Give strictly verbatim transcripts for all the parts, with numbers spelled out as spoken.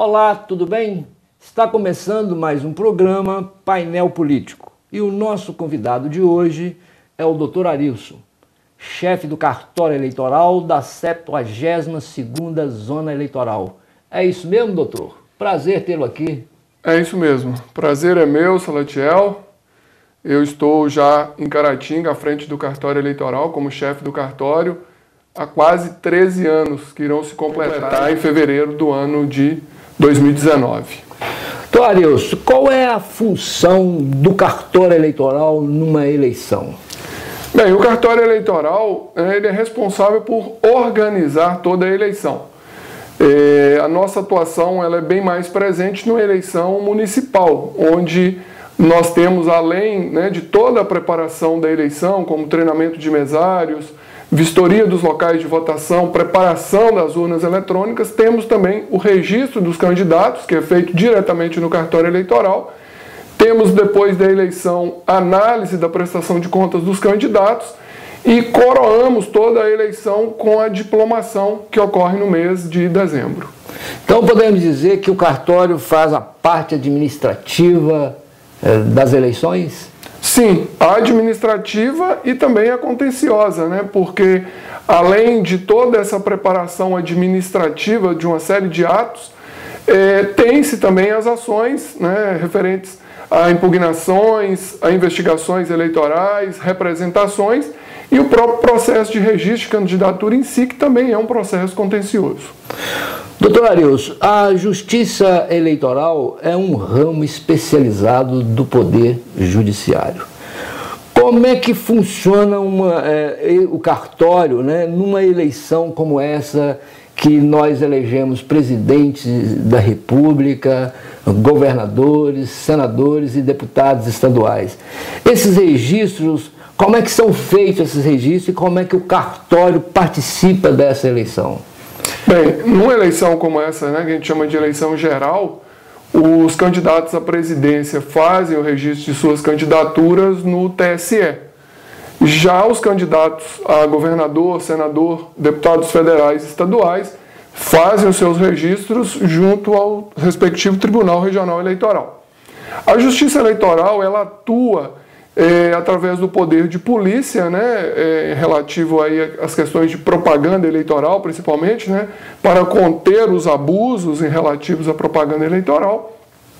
Olá, tudo bem? Está começando mais um programa Painel Político e o nosso convidado de hoje é o doutor Arilson, chefe do cartório eleitoral da septuagésima segunda Zona Eleitoral. É isso mesmo, doutor? Prazer tê-lo aqui. É isso mesmo. Prazer é meu, Salatiel. Eu estou já em Caratinga, à frente do cartório eleitoral, como chefe do cartório, há quase treze anos, que irão se completar em fevereiro do ano de dois mil e dezenove. Doutor Arilson, qual é a função do cartório eleitoral numa eleição? Bem, o cartório eleitoral ele é responsável por organizar toda a eleição. É, a nossa atuação ela é bem mais presente numa eleição municipal, onde nós temos, além né, de toda a preparação da eleição, como treinamento de mesários, vistoria dos locais de votação, preparação das urnas eletrônicas, temos também o registro dos candidatos, que é feito diretamente no cartório eleitoral. Temos, depois da eleição, análise da prestação de contas dos candidatos e coroamos toda a eleição com a diplomação que ocorre no mês de dezembro. Então podemos dizer que o cartório faz a parte administrativa eh, das eleições? Sim, a administrativa e também a contenciosa, né? Porque além de toda essa preparação administrativa de uma série de atos, eh, tem-se também as ações né, referentes a impugnações, a investigações eleitorais, representações e o próprio processo de registro de candidatura em si, que também é um processo contencioso. Doutor Arilson, a Justiça Eleitoral é um ramo especializado do Poder Judiciário. Como é que funciona uma, é, o cartório né, numa eleição como essa, que nós elegemos presidentes da República, governadores, senadores e deputados estaduais? Esses registros, como é que são feitos esses registros e como é que o cartório participa dessa eleição? Bem, numa eleição como essa, né, que a gente chama de eleição geral, os candidatos à presidência fazem o registro de suas candidaturas no T S E. Já os candidatos a governador, senador, deputados federais e estaduais fazem os seus registros junto ao respectivo Tribunal Regional Eleitoral. A Justiça Eleitoral ela atua É, através do poder de polícia, né, é, relativo aí às questões de propaganda eleitoral, principalmente, né, para conter os abusos em relativos à propaganda eleitoral,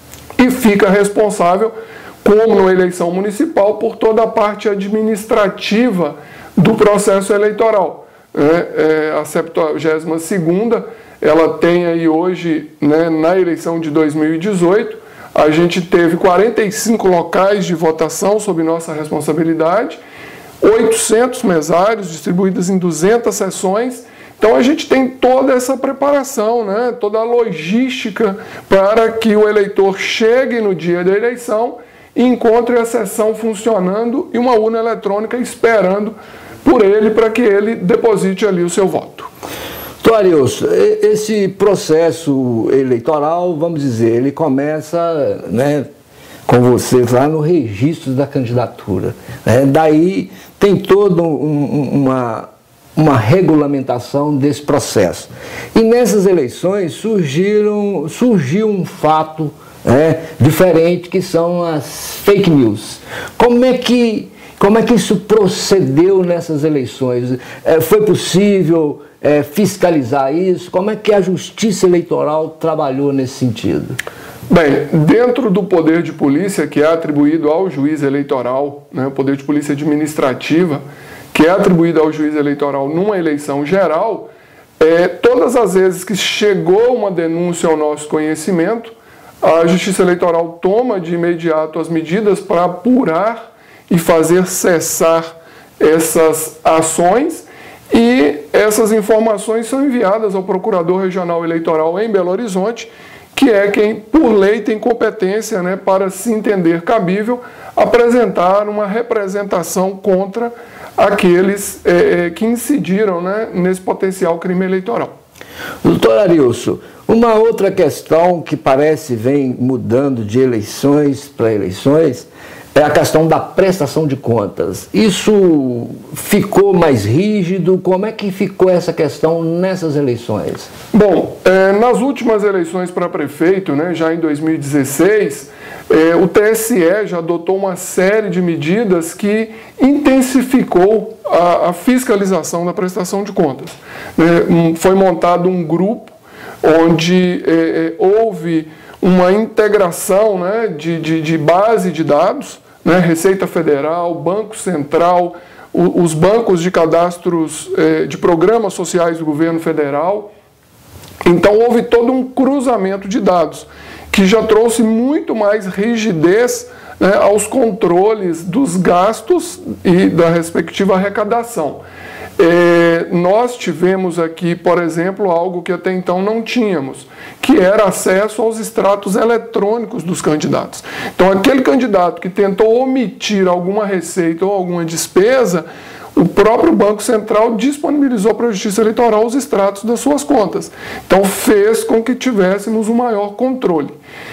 e fica responsável, como na eleição municipal, por toda a parte administrativa do processo eleitoral. Né. É, a septuagésima segunda, ela tem aí hoje, né, na eleição de dois mil e dezoito, a gente teve quarenta e cinco locais de votação sob nossa responsabilidade, oitocentos mesários distribuídos em duzentas sessões. Então a gente tem toda essa preparação, né, toda a logística para que o eleitor chegue no dia da eleição e encontre a sessão funcionando e uma urna eletrônica esperando por ele para que ele deposite ali o seu voto. Doutor Arilson, esse processo eleitoral, vamos dizer, ele começa né, com você lá no registro da candidatura. Né? Daí tem toda um, uma, uma regulamentação desse processo. E nessas eleições surgiram, surgiu um fato né, diferente, que são as fake news. Como é que, como é que isso procedeu nessas eleições? É, foi possível É, fiscalizar isso? Como é que a Justiça Eleitoral trabalhou nesse sentido? Bem, dentro do poder de polícia que é atribuído ao juiz eleitoral, né, o poder de polícia administrativa, que é atribuído ao juiz eleitoral numa eleição geral, é, todas as vezes que chegou uma denúncia ao nosso conhecimento, a Justiça Eleitoral toma de imediato as medidas para apurar e fazer cessar essas ações. E essas informações são enviadas ao Procurador Regional Eleitoral em Belo Horizonte, que é quem, por lei, tem competência né, para se entender cabível apresentar uma representação contra aqueles é, que incidiram né, nesse potencial crime eleitoral. Doutor Arilson, uma outra questão que parece vem mudando de eleições para eleições é a questão da prestação de contas. Isso ficou mais rígido? Como é que ficou essa questão nessas eleições? Bom, é, nas últimas eleições para prefeito, né, já em dois mil e dezesseis, é, o T S E já adotou uma série de medidas que intensificou a, a fiscalização da prestação de contas. É, foi montado um grupo onde é, é, houve uma integração, né, de, de, de base de dados, né, Receita Federal, Banco Central, o, os bancos de cadastros eh, de programas sociais do governo federal. Então houve todo um cruzamento de dados, que já trouxe muito mais rigidez, né, aos controles dos gastos e da respectiva arrecadação. É, nós tivemos aqui, por exemplo, algo que até então não tínhamos, que era acesso aos extratos eletrônicos dos candidatos. Então, aquele candidato que tentou omitir alguma receita ou alguma despesa, o próprio Banco Central disponibilizou para a Justiça Eleitoral os extratos das suas contas. Então, fez com que tivéssemos um maior controle.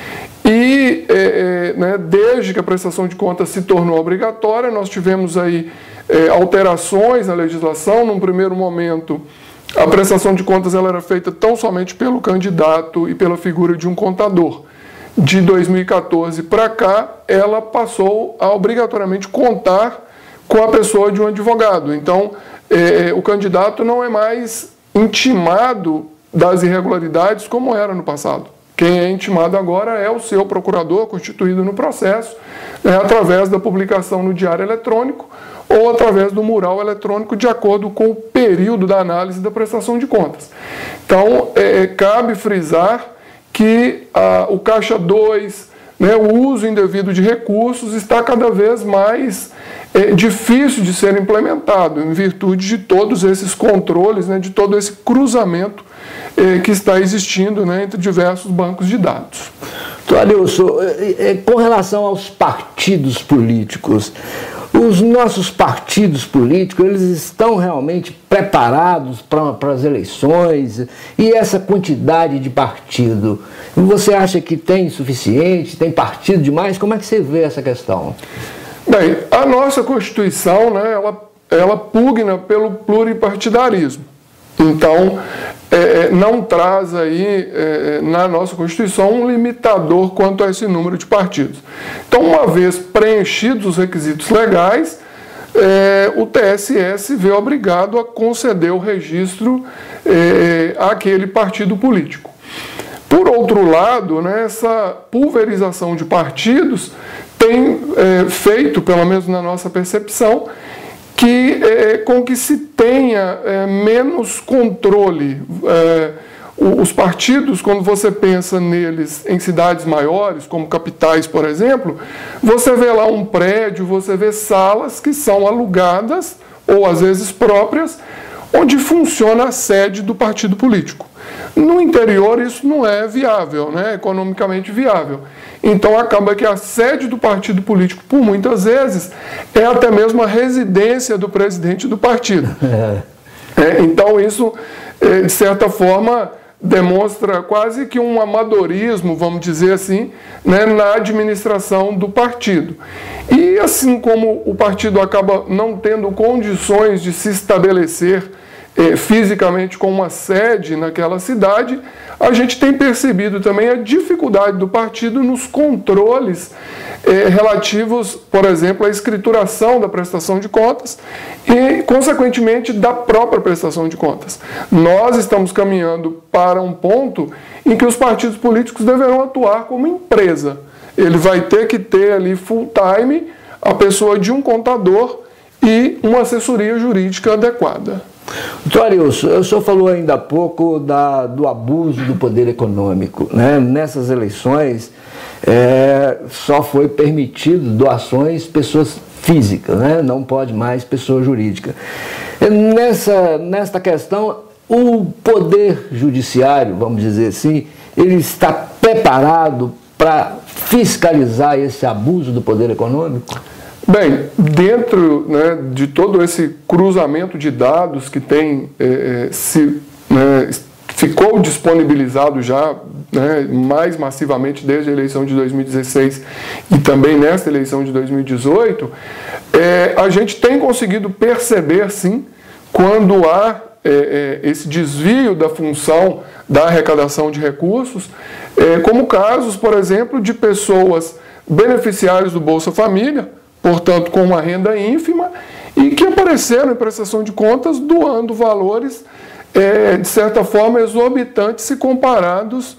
E, é, é, né, desde que a prestação de contas se tornou obrigatória, nós tivemos aí É, alterações na legislação. Num primeiro momento, a prestação de contas ela era feita tão somente pelo candidato e pela figura de um contador. De dois mil e quatorze para cá, ela passou a obrigatoriamente contar com a pessoa de um advogado. Então, é, o candidato não é mais intimado das irregularidades como era no passado. Quem é intimado agora é o seu procurador, constituído no processo, é, através da publicação no Diário Eletrônico ou através do mural eletrônico, de acordo com o período da análise da prestação de contas. Então, é, cabe frisar que a, o Caixa dois, né, o uso indevido de recursos, está cada vez mais é, difícil de ser implementado, em virtude de todos esses controles, né, de todo esse cruzamento é, que está existindo, né, entre diversos bancos de dados. Adilson, com relação aos partidos políticos, os nossos partidos políticos, eles estão realmente preparados para as eleições? E essa quantidade de partido, você acha que tem suficiente? Tem partido demais? Como é que você vê essa questão? Bem, a nossa Constituição, né, ela, ela pugna pelo pluripartidarismo. Então, é, não traz aí, é, na nossa Constituição, um limitador quanto a esse número de partidos. Então, uma vez preenchidos os requisitos legais, é, o T S E se vê obrigado a conceder o registro é, àquele partido político. Por outro lado, né, essa pulverização de partidos tem é, feito, pelo menos na nossa percepção, que é, com que se tenha é, menos controle. É, os partidos, quando você pensa neles em cidades maiores, como capitais, por exemplo, você vê lá um prédio, você vê salas que são alugadas, ou às vezes próprias, onde funciona a sede do partido político. No interior isso não é viável, né, economicamente viável. Então acaba que a sede do partido político, por muitas vezes, é até mesmo a residência do presidente do partido. É. É, então isso, é, de certa forma, demonstra quase que um amadorismo, vamos dizer assim, né, na administração do partido. E assim como o partido acaba não tendo condições de se estabelecer eh, fisicamente com uma sede naquela cidade, a gente tem percebido também a dificuldade do partido nos controles eh, relativos, por exemplo, à escrituração da prestação de contas e, consequentemente, da própria prestação de contas. Nós estamos caminhando para um ponto em que os partidos políticos deverão atuar como empresa. Ele vai ter que ter ali full time a pessoa de um contador e uma assessoria jurídica adequada. Doutor Arilson, o senhor falou ainda há pouco da, do abuso do poder econômico, né? Nessas eleições é, só foi permitido doações pessoas físicas, né? Não pode mais pessoa jurídica. Nessa, nesta questão, o poder judiciário, vamos dizer assim, ele está preparado para fiscalizar esse abuso do poder econômico? Bem, dentro, né, de todo esse cruzamento de dados que tem, é, se, né, ficou disponibilizado já né, mais massivamente desde a eleição de dois mil e dezesseis e também nesta eleição de dois mil e dezoito, é, a gente tem conseguido perceber, sim, quando há é, é, esse desvio da função da arrecadação de recursos, é, como casos, por exemplo, de pessoas beneficiários do Bolsa Família, portanto com uma renda ínfima, e que apareceram em prestação de contas doando valores, é, de certa forma, exorbitantes se comparados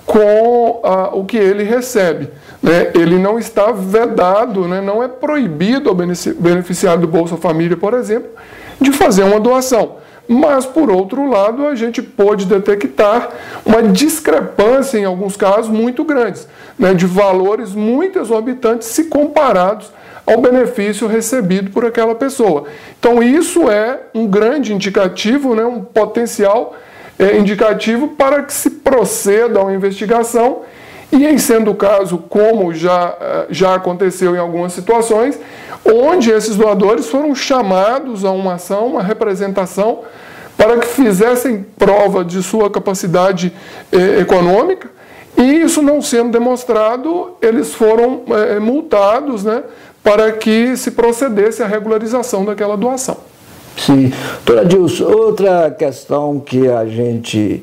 com a, o que ele recebe. Né? Ele não está vedado, né? Não é proibido ao beneficiário do Bolsa Família, por exemplo, de fazer uma doação. Mas, por outro lado, a gente pôde detectar uma discrepância, em alguns casos, muito grandes, né, de valores muito exorbitantes se comparados ao benefício recebido por aquela pessoa. Então, isso é um grande indicativo, né, um potencial é, indicativo para que se proceda a uma investigação e, em sendo o caso, como já, já aconteceu em algumas situações, onde esses doadores foram chamados a uma ação, uma representação, para que fizessem prova de sua capacidade eh, econômica, e isso não sendo demonstrado, eles foram eh, multados, né, para que se procedesse à regularização daquela doação. Sim. Doutor Adilson, outra questão que a gente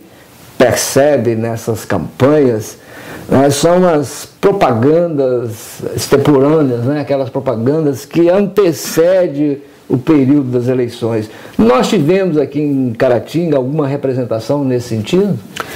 percebe nessas campanhas, né, são as propagandas extemporâneas, né, aquelas propagandas que antecedem o período das eleições. Nós tivemos aqui em Caratinga alguma representação nesse sentido?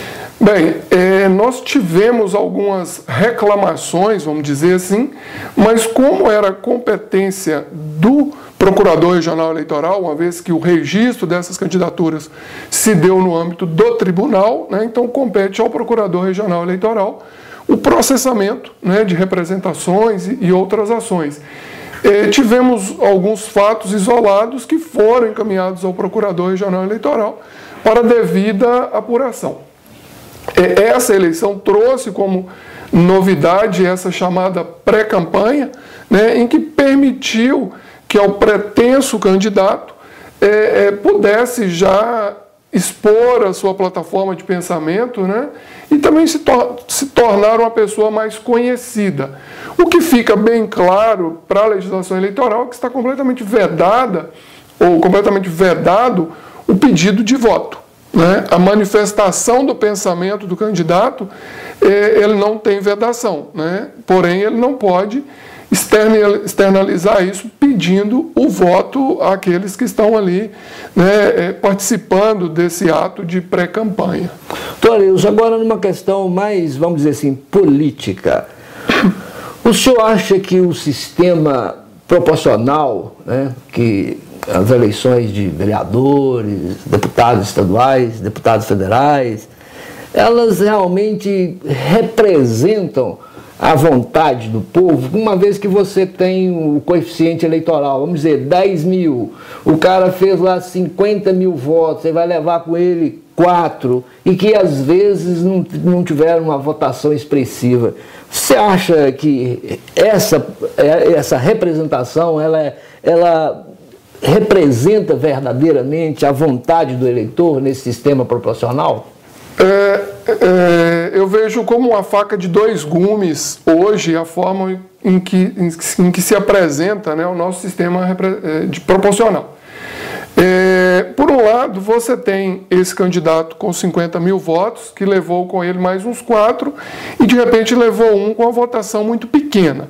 Bem, é, nós tivemos algumas reclamações, vamos dizer assim, mas como era competência do Procurador Regional Eleitoral, uma vez que o registro dessas candidaturas se deu no âmbito do tribunal, né, então compete ao Procurador Regional Eleitoral o processamento, né, de representações e, e outras ações. É, tivemos alguns fatos isolados que foram encaminhados ao Procurador Regional Eleitoral para devida apuração. É, essa eleição trouxe como novidade essa chamada pré-campanha, né, em que permitiu que ao pretenso candidato é, é, pudesse já expor a sua plataforma de pensamento, né, e também se, tor se tornar uma pessoa mais conhecida. O que fica bem claro para a legislação eleitoral é que está completamente vedada, ou completamente vedado, o pedido de voto. Né? A manifestação do pensamento do candidato, eh, ele não tem vedação, né? Porém ele não pode externalizar isso pedindo o voto àqueles que estão ali, né, participando desse ato de pré-campanha. Doutor Adilson, agora numa questão mais, vamos dizer assim, política. O senhor acha que o sistema proporcional, né, que as eleições de vereadores, deputados estaduais, deputados federais, elas realmente representam a vontade do povo, uma vez que você tem o coeficiente eleitoral, vamos dizer, dez mil, o cara fez lá cinquenta mil votos, você vai levar com ele quatro, e que às vezes não, não tiveram uma votação expressiva. Você acha que essa, essa representação, ela, ela representa verdadeiramente a vontade do eleitor nesse sistema proporcional? É, é, eu vejo como uma faca de dois gumes hoje a forma em que, em, em que se apresenta, né, o nosso sistema de proporcional. É, por um lado, você tem esse candidato com cinquenta mil votos, que levou com ele mais uns quatro, e de repente levou um com uma votação muito pequena.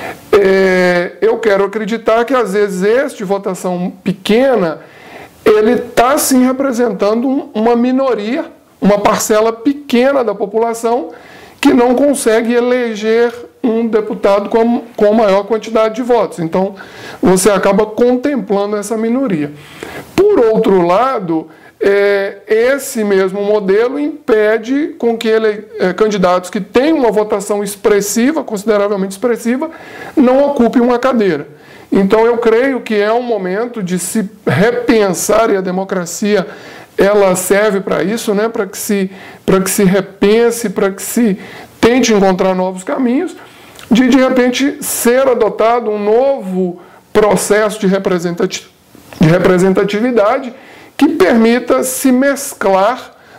É, eu quero acreditar que às vezes este votação pequena, ele está sim representando um, uma minoria, uma parcela pequena da população que não consegue eleger um deputado com, com maior quantidade de votos. Então, você acaba contemplando essa minoria. Por outro lado, é, esse mesmo modelo impede com que ele, é, candidatos que têm uma votação expressiva, consideravelmente expressiva, não ocupem uma cadeira. Então, eu creio que é um momento de se repensar, e a democracia ela serve para isso, né? Para que se, para que se repense, para que se tente encontrar novos caminhos, de de repente ser adotado um novo processo de, representati de representatividade que permita se mesclar,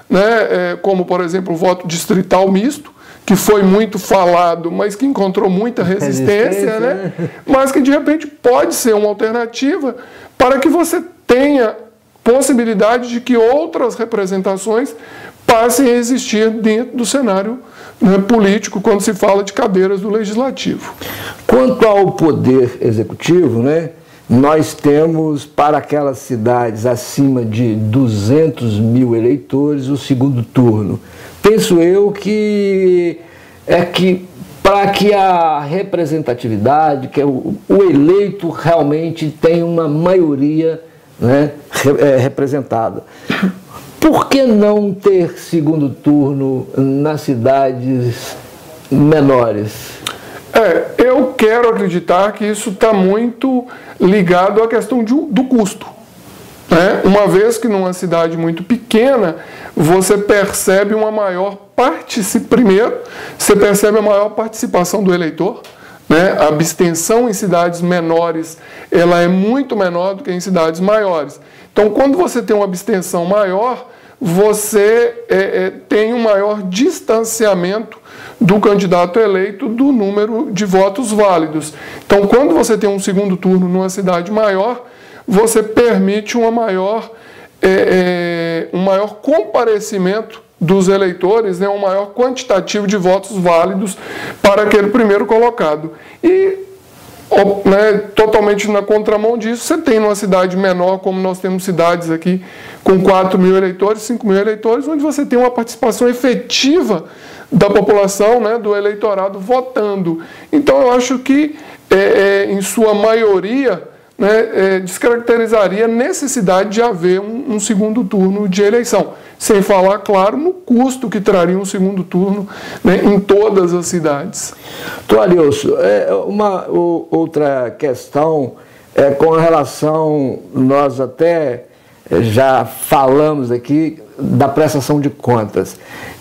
né, é, como, por exemplo, o voto distrital misto, que foi muito falado, mas que encontrou muita resistência, resistência né? Mas que, de repente, pode ser uma alternativa para que você tenha possibilidade de que outras representações passem a existir dentro do cenário, né, político, quando se fala de cadeiras do Legislativo. Quanto ao Poder Executivo, né, nós temos para aquelas cidades acima de duzentos mil eleitores o segundo turno. Penso eu que é que para que a representatividade, que é o, o eleito realmente tenha uma maioria, né, é, representada. Por que não ter segundo turno nas cidades menores? É, eu quero acreditar que isso está muito ligado à questão de, do custo. Né? Uma vez que numa cidade muito pequena, você percebe uma maior participação, primeiro, você percebe a maior participação do eleitor, né? A abstenção em cidades menores, ela é muito menor do que em cidades maiores. Então, quando você tem uma abstenção maior, você é, é, tem um maior distanciamento do candidato eleito do número de votos válidos. Então, quando você tem um segundo turno numa cidade maior, você permite uma maior, é, é, um maior comparecimento dos eleitores, né, um maior quantitativo de votos válidos para aquele primeiro colocado. E, né, totalmente na contramão disso, você tem numa cidade menor, como nós temos cidades aqui com quatro mil eleitores, cinco mil eleitores, onde você tem uma participação efetiva da população, né, do eleitorado votando. Então, eu acho que, é, é, em sua maioria, né, é, descaracterizaria a necessidade de haver um, um segundo turno de eleição. Sem falar, claro, no custo que traria um segundo turno, né, em todas as cidades. Toalilson, é, uma o, outra questão é com relação, nós até já falamos aqui da prestação de contas.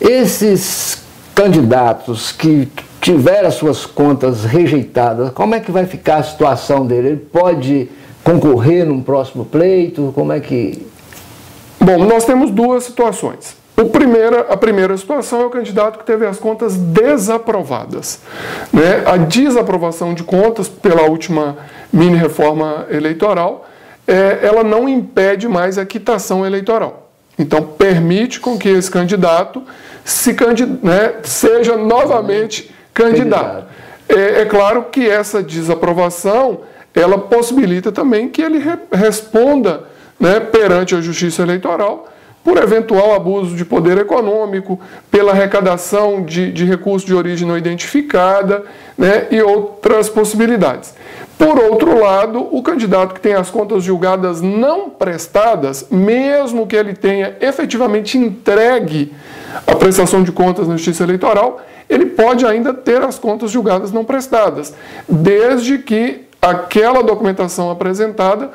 Esses candidatos que tiveram as suas contas rejeitadas, como é que vai ficar a situação dele? Ele pode concorrer num próximo pleito? Como é que... Bom, nós temos duas situações. O primeira, a primeira situação é o candidato que teve as contas desaprovadas. Né? A desaprovação de contas pela última mini-reforma eleitoral, é, ela não impede mais a quitação eleitoral. Então, permite com que esse candidato se candid, né, seja novamente candidato. É, é claro que essa desaprovação, ela possibilita também que ele re, responda, né, perante a Justiça Eleitoral por eventual abuso de poder econômico, pela arrecadação de, de recursos de origem não identificada, né, e outras possibilidades. Por outro lado, o candidato que tem as contas julgadas não prestadas, mesmo que ele tenha efetivamente entregue a prestação de contas na Justiça Eleitoral, ele pode ainda ter as contas julgadas não prestadas, desde que aquela documentação apresentada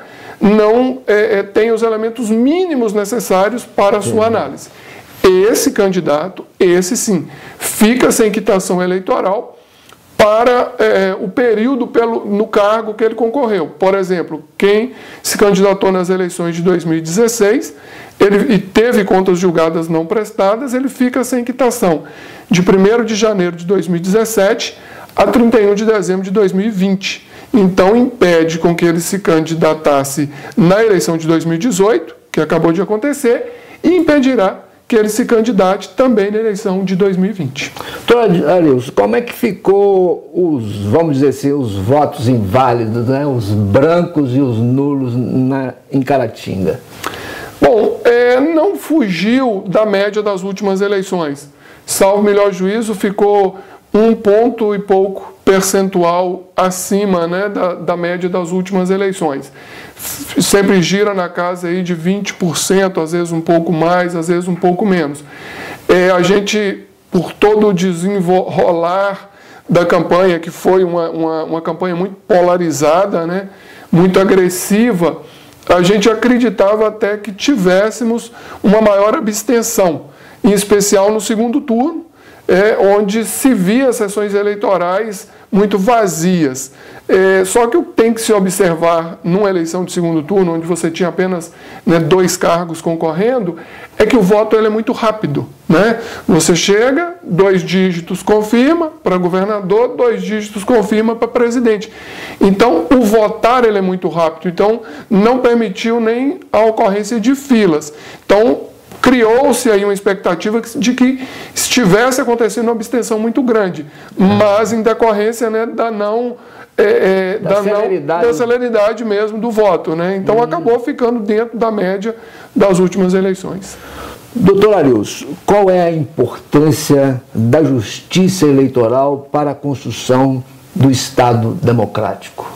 não é, é, tenha os elementos mínimos necessários para a sua análise. Esse candidato, esse sim, fica sem quitação eleitoral para é, o período pelo, no cargo que ele concorreu. Por exemplo, quem se candidatou nas eleições de dois mil e dezesseis ele, e teve contas julgadas não prestadas, ele fica sem quitação de primeiro de janeiro de dois mil e dezessete a trinta e um de dezembro de dois mil e vinte. Então, impede com que ele se candidatasse na eleição de dois mil e dezoito, que acabou de acontecer, e impedirá que ele se candidate também na eleição de dois mil e vinte. Doutor Arilson, como é que ficou os, vamos dizer assim, os votos inválidos, né, os brancos e os nulos na, em Caratinga? Bom, é, não fugiu da média das últimas eleições. Salvo melhor juízo, ficou um ponto e pouco percentual acima, né, da, da média das últimas eleições. Sempre gira na casa aí de vinte por cento, às vezes um pouco mais, às vezes um pouco menos. É, a gente, por todo o desenrolar da campanha, que foi uma, uma, uma campanha muito polarizada, né, muito agressiva, a gente acreditava até que tivéssemos uma maior abstenção, em especial no segundo turno, é, onde se via sessões eleitorais muito vazias. É, só que o que tem que se observar numa eleição de segundo turno, onde você tinha apenas, né, dois cargos concorrendo, é que o voto ele é muito rápido, né? Você chega, dois dígitos confirma para governador, dois dígitos confirma para presidente. Então, o votar ele é muito rápido. Então, não permitiu nem a ocorrência de filas. Então, criou-se aí uma expectativa de que estivesse acontecendo uma abstenção muito grande, mas em decorrência, né, da não... É, é, da, da, celeridade. Não, da celeridade mesmo do voto, né? Então hum. acabou ficando dentro da média das últimas eleições. Doutor Arilson, qual é a importância da justiça eleitoral para a construção do Estado democrático?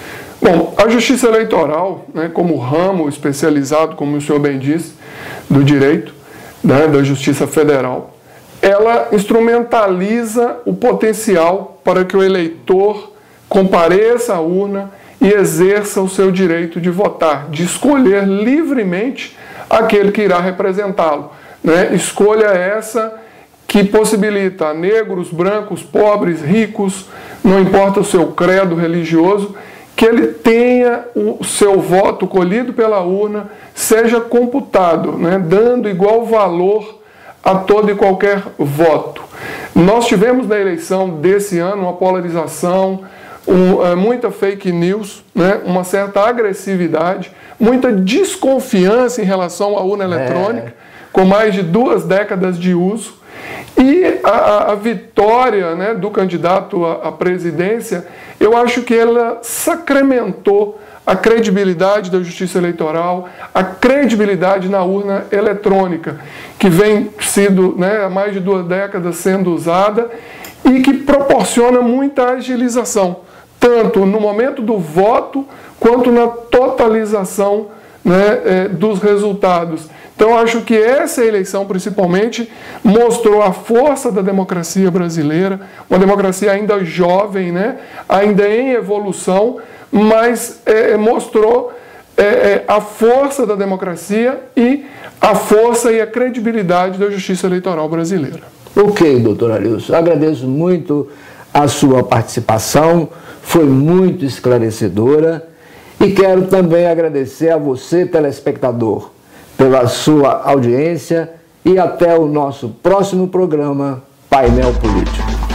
Bom, a justiça eleitoral, né, como ramo especializado, como o senhor bem disse, do direito, né, da justiça federal, ela instrumentaliza o potencial para que o eleitor compareça à urna e exerça o seu direito de votar, de escolher livremente aquele que irá representá-lo, né? Escolha essa que possibilita a negros, brancos, pobres, ricos, não importa o seu credo religioso, que ele tenha o seu voto colhido pela urna, seja computado, né? Dando igual valor a todo e qualquer voto. Nós tivemos na eleição desse ano uma polarização, Um, é, muita fake news, né, uma certa agressividade, muita desconfiança em relação à urna eletrônica, é. com mais de duas décadas de uso. E a, a vitória, né, do candidato à, à presidência, eu acho que ela sacramentou a credibilidade da justiça eleitoral, a credibilidade na urna eletrônica, que vem sido, né, há mais de duas décadas sendo usada e que proporciona muita agilização, tanto no momento do voto, quanto na totalização, né, é, dos resultados. Então, acho que essa eleição, principalmente, mostrou a força da democracia brasileira, uma democracia ainda jovem, né, ainda em evolução, mas é, mostrou é, é, a força da democracia e a força e a credibilidade da justiça eleitoral brasileira. Ok, doutor Arilson, agradeço muito a sua participação, foi muito esclarecedora e quero também agradecer a você, telespectador, pela sua audiência e até o nosso próximo programa Painel Político.